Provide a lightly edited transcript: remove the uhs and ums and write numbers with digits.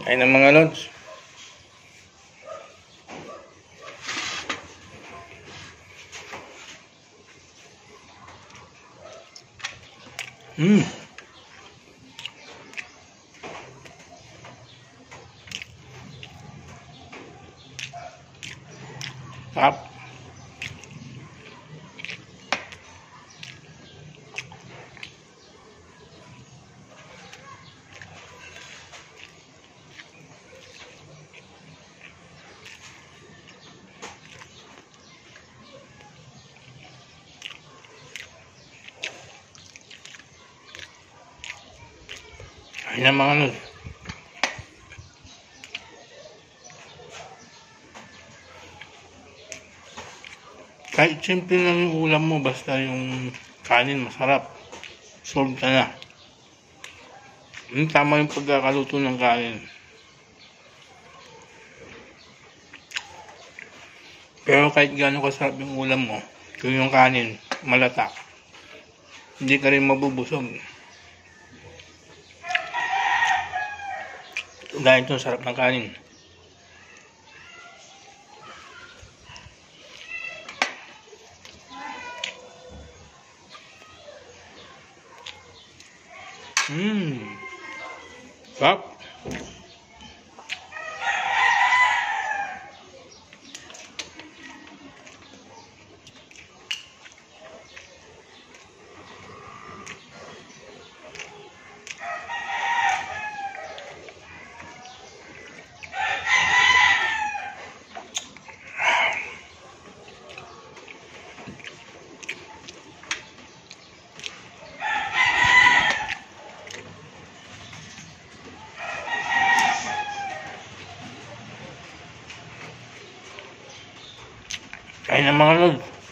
Kain ng mga lods. Sarap. Kain ng mga lods. Kahit simple lang yung ulam mo, basta yung kanin masarap. Solve ka na. Tama yung pagkakaluto ng kanin. Pero kahit gaano kasarap yung ulam mo, kung yung kanin malata, hindi ka rin mabubusog. Dahil itong sarap ng kanin. Sarap. Kain ng mga lods.